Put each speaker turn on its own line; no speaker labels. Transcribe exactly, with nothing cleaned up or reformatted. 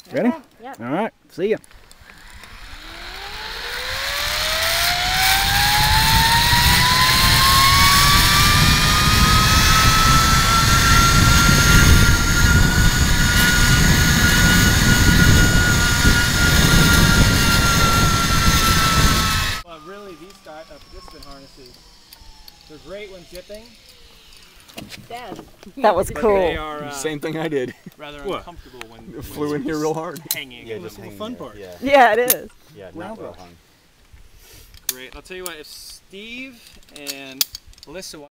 Ready?
Okay. Yep.
All right, see ya.
Well, really, these uh, participant harnesses, they're great when zipping.
Dad.
That was cool.
They are uh,
Same thing I did.
rather
What?
uncomfortable when,
It
when
flew in here real hard.
hanging.
Yeah,
in
just
the
hanging
fun
there,
part.
Yeah,
Yeah, it is.
yeah,
Ground
not well
ball.
hung.
Great. I'll tell you what, if Steve and Alyssa